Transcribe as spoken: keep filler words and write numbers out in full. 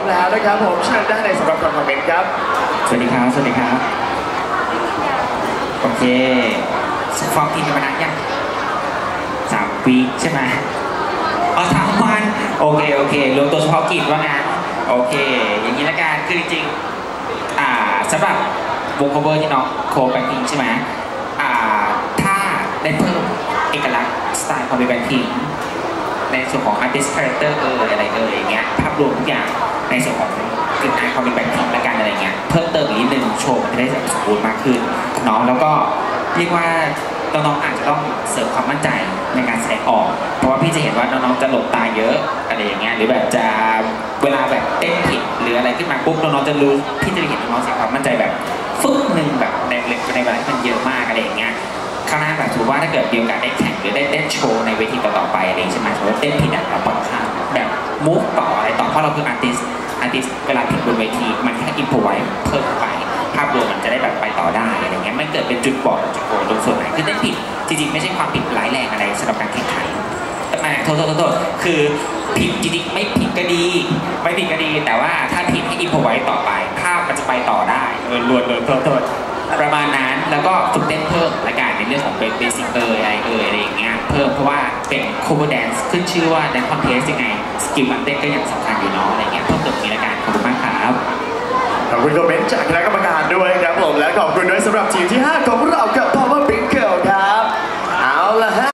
แล้วนะครับผมเชิญได้ในสำหรับคอมเมนต์ครับสวัสดีครับสวัสดีครับโอเคฟอกกินกันมานานยังสามปีใช่ไหมอ๋อสามวันโอเคโอเครวมตัวเฉพาะกิจว่างั้นโอเคอย่างนี้ละกันคือจริงๆอ่าสำหรับวง cover ที่น้องโคแบ็คพิงใช่ไหมอ่าถ้าได้เพิ่มเอกลักษณ์สไตล์ของแบ็คพิงในส่วนของ artist character เอออะไรเอออย่างเงี้ยภาพรวมทุกอย่างในส่วนของกลิ่นอายความเป็นแบ็คพิงและกันอะไรเงี้ยเพิ่มเติมอีกนิดนึงโชว์มันจะได้สมบูรณ์มากขึ้นเนาะแล้วก็เรียกว่าน้องๆอาจจะต้องเสริมความมั่นใจในการแสดงออกเพราะว่าพี่จะเห็นว่าน้องๆจะหลบตาเยอะอะไรอย่างเงี้ยหรือแบบจะเวลาแบบเต้นผิดหรืออะไรขึ้นมาปุ๊บน้องๆจะรู้พี่จะเห็นน้องๆเสียความมั่นใจแบบฟึ่งหนึ่งแบบในในเวลาที่มันเยอะมากอะไรอย่างเงี้ยข้างหน้าแบบถือว่าถ้าเกิดมีโอกาสได้แข่งหรือได้เต้นโชว์ในเวทีต่อๆไปอะไรใช่ไหมสมมติเต้นผิดอ่ะเราปล่อยข้ามแบบมูฟต่ออะไรต่อเพราะเราคืออาร์ติสอาร์ติสเวลาผิดบนเวทีมันแค่อินโฟไว้เพิ่มไปภาพรวมมันจะได้แบบไปต่อได้อะไรเงี้ยไม่เกิดเป็นจุดบอดจุดโผล่ตรงส่วนไหนคือเต้นผิดจริงๆไม่ใช่ความผิดร้ายแรงอะไรสำหรับการแข่งขันแต่มาโทษโทษโทษคือผิดจริงๆไม่ผิดก็ดีไม่ผิดก็ดีแต่ว่าถ้าผิดให้อินโฟไว้ต่อไปภาพมันจะไปต่อได้เออล้วนเลยโทษโทษประมาณนั้นแล้วก็ฝึกเต้นเพิ่มละกันในเรื่องของเบสิกเอออะไรเอออะไรอย่างเงี้ยเพิ่มเพราะว่าเป็น cover dance ขึ้นชื่อว่าในคอนเทสต์ยังไงสกิลการเต้นก็ยังสำคัญอยู่เนาะอะไรเงี้ยเพิ่มเติมนี้ละกันขอบคุณมากครับขอบคุณคอมเมนต์จากคณะกรรมการด้วยครับผมและขอบคุณด้วยสำหรับทีมที่ห้าของเรากับ Power Pink Girl ครับเอาละฮะ